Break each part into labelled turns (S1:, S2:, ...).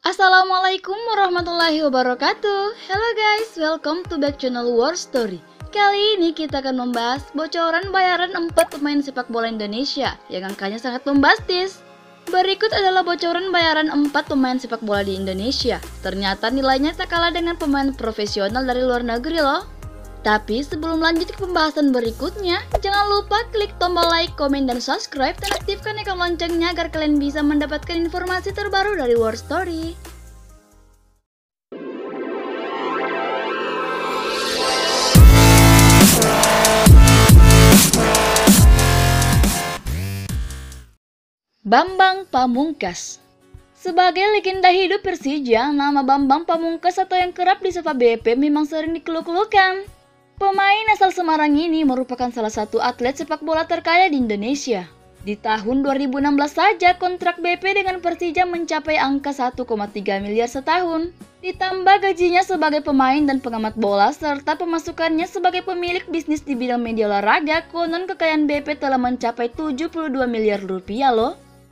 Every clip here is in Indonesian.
S1: Assalamualaikum warahmatullahi wabarakatuh. Hello guys, welcome to back channel War Story. Kali ini kita akan membahas bocoran bayaran 4 pemain sepak bola Indonesia yang angkanya sangat bombastis. Berikut adalah bocoran bayaran 4 pemain sepak bola di Indonesia. Ternyata nilainya tak kalah dengan pemain profesional dari luar negeri loh. Tapi sebelum lanjut ke pembahasan berikutnya, jangan lupa klik tombol like, komen, dan subscribe, dan aktifkan ikon loncengnya agar kalian bisa mendapatkan informasi terbaru dari War Story. Bambang Pamungkas. Sebagai legenda hidup Persija, nama Bambang Pamungkas atau yang kerap disapa BP memang sering dikeluk-kelukan. Pemain asal Semarang ini merupakan salah satu atlet sepak bola terkaya di Indonesia. Di tahun 2016 saja kontrak BP dengan Persija mencapai angka 1,3 miliar setahun. Ditambah gajinya sebagai pemain dan pengamat bola serta pemasukannya sebagai pemilik bisnis di bidang media olahraga, konon kekayaan BP telah mencapai 72 miliar rupiah loh.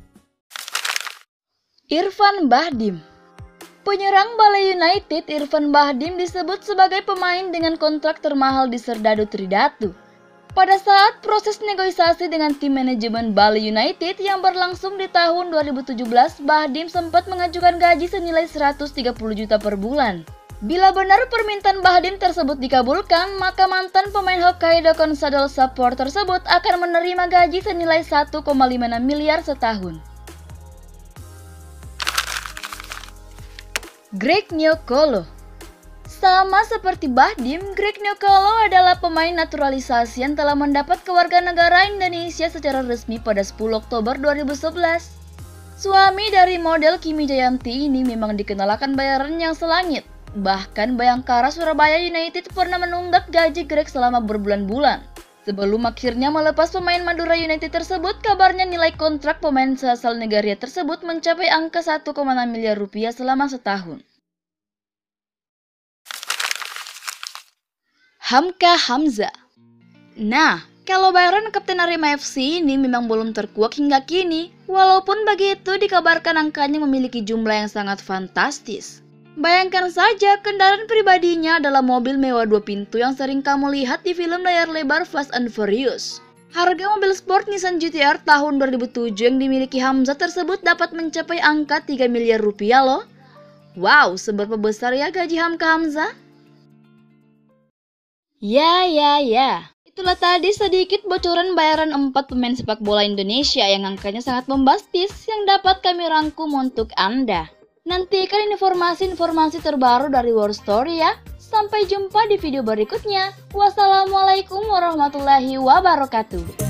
S1: Irfan Bahdim. Penyerang Bali United Irfan Bahdim disebut sebagai pemain dengan kontrak termahal di Serdadu Tridatu. Pada saat proses negosiasi dengan tim manajemen Bali United yang berlangsung di tahun 2017, Bahdim sempat mengajukan gaji senilai 130 juta per bulan. Bila benar permintaan Bahdim tersebut dikabulkan, maka mantan pemain Hokkaido Consadole Sapporo tersebut akan menerima gaji senilai 1,56 miliar setahun. Greg Nyokolo. Sama seperti Bahdim, Greg Nyokolo adalah pemain naturalisasi yang telah mendapat kewarganegaraan Indonesia secara resmi pada 10 Oktober 2011. Suami dari model Kimi Jayanti ini memang dikenal akan bayaran yang selangit. Bahkan Bayangkara Surabaya United pernah menunggak gaji Greg selama berbulan-bulan. Sebelum akhirnya melepas pemain Madura United tersebut, kabarnya nilai kontrak pemain asal Nigeria tersebut mencapai angka 1,6 miliar rupiah selama setahun. Hamka Hamzah. Nah, kalau bayaran Kapten Arema FC ini memang belum terkuak hingga kini, walaupun begitu dikabarkan angkanya memiliki jumlah yang sangat fantastis. Bayangkan saja kendaraan pribadinya adalah mobil mewah 2 pintu yang sering kamu lihat di film layar lebar Fast and Furious. Harga mobil sport Nissan GT-R tahun 2007 yang dimiliki Hamzah tersebut dapat mencapai angka 3 miliar rupiah loh. Wow, seberapa besar ya gaji Hamka Hamzah? Ya. Itulah tadi sedikit bocoran bayaran 4 pemain sepak bola Indonesia yang angkanya sangat bombastis yang dapat kami rangkum untuk Anda. Nantikan informasi-informasi terbaru dari War Story ya. Sampai jumpa di video berikutnya. Wassalamualaikum warahmatullahi wabarakatuh.